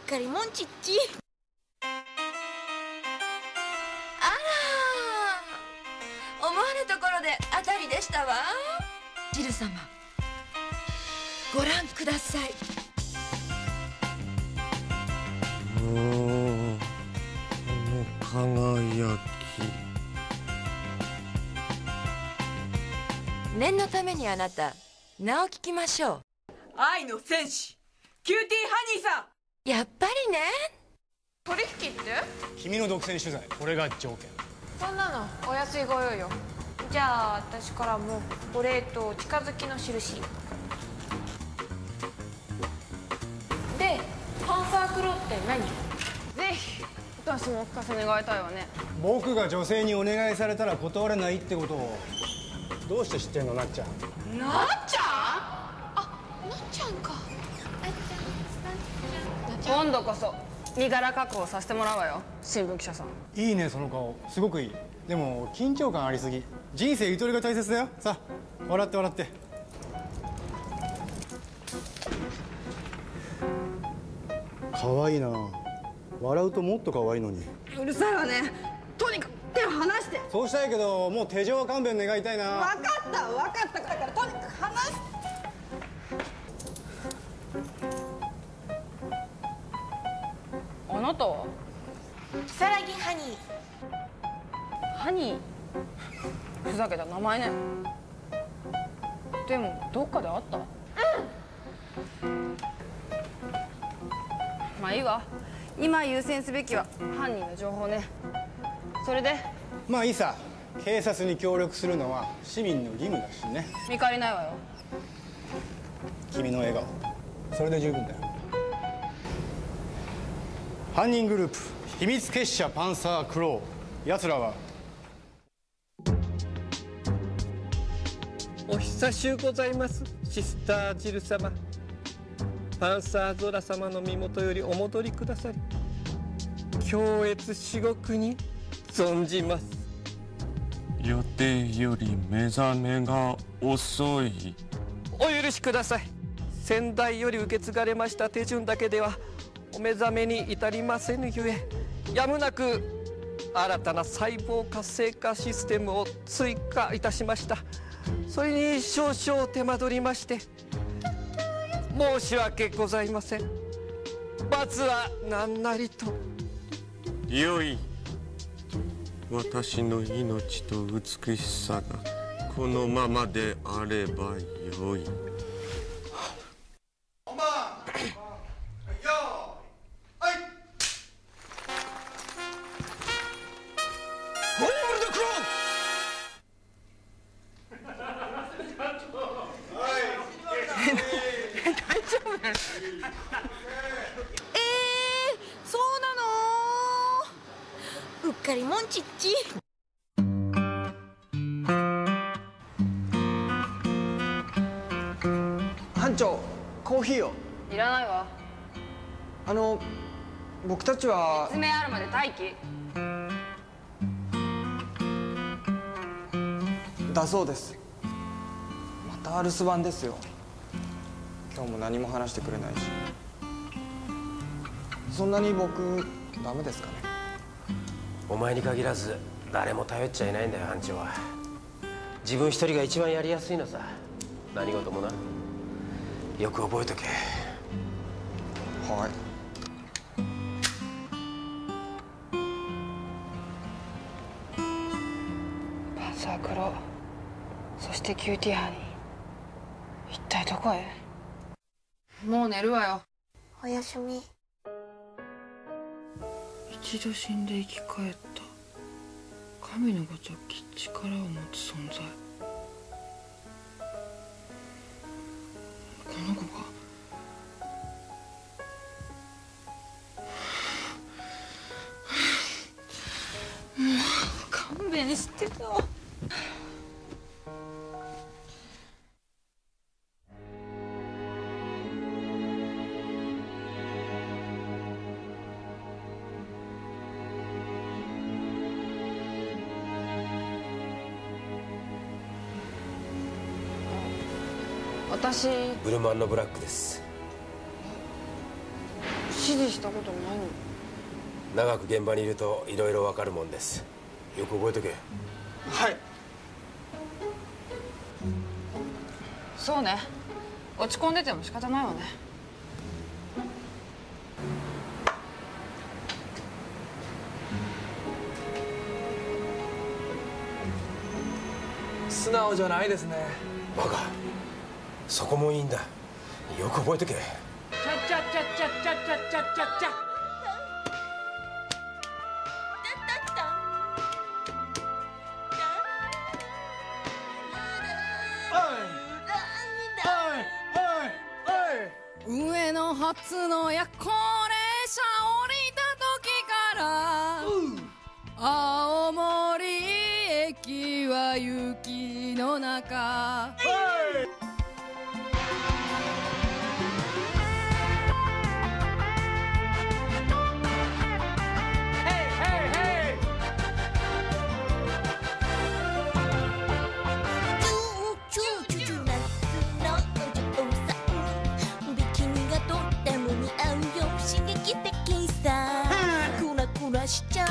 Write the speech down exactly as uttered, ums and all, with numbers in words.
かりもんちっち。 あら、思わぬところで当たりでしたわ。ジル様、ご覧ください。 おお、この輝き。 念のためにあなた名を聞きましょう。 愛の戦士キューティーハニーさん。 やっぱりね。 取引って君の独占取材、これが条件。 そんなのお安いご用よ。じゃあ私からもお礼と近づきの印で。パンサークロって何？ ぜひ私もお聞かせ願いたいわね。 僕が女性にお願いされたら断れないってことをどうして知ってんの、なっちゃん。 なっちゃん。 あ、なっちゃんか。 今度こそ身柄確保させてもらうわよ、新聞記者さん。 いいね、その顔すごくいい。でも緊張感ありすぎ。人生ゆとりが大切だよ。さあ笑って笑って。可愛いな。笑うともっと可愛いのに。 うるさいわね。とにかく手を離して。 そうしたいけど、もう手錠は勘弁願いたいな。 分かった分かっただからとにかく離して。あなたは？ 如月ハニー。 ハニー？ふざけた名前ね。でもどっかで会った？うん。まあいいわ。今優先すべきは犯人の情報ね。それで？ まあいいさ。警察に協力するのは市民の義務だしね。 見返りないわよ。 君の笑顔、それで十分だよ。犯人グループ秘密結社パンサークロー。奴らはお久しゅうございます、シスタージル様。パンサーゾラ様の身元よりお戻りくださり、恐悦至極に存じます。 予定より目覚めが遅い。 お許しください。先代より受け継がれました手順だけではお目覚めに至りませぬゆえ、やむなく新たな細胞活性化システムを追加いたしました。それに少々手間取りまして申し訳ございません。罰は何なりと。 よい。私の命と美しさがこのままであればよい。 本番。よーい、はい。ホールドクロえー、そうなの？うっかりもんちっち。 班長、コーヒーを。 いらないわ。 あの僕たちは説明あるまで待機。 だそうです。また留守番ですよ。今日も何も話してくれないし。そんなに僕ダメですかね？ お前に限らず誰も頼っちゃいないんだよ、班長は。自分一人が一番やりやすいのさ、何事もな。よく覚えとけ。 はい。 パンサークロー、そしてキューティーハニー、一体どこへ？もう寝るわよ。 おやすみ。 一度死んで生き返った神のごとき力を持つ存在。この子がもう勘弁してよ。私ブルマンのブラックです。 示したことないの？ 長く現場にいるといろいろわかるもんです。よく覚えとけ。 はい。 そうね、落ち込んでても仕方ないわね。 素直じゃないですね。 バカ、そこもいいんだ。よく覚えとけ。 チャチャチャチャチャチャチャチャチャ。 上野発の夜行列車降りた時から青森駅は雪の中。 しちゃ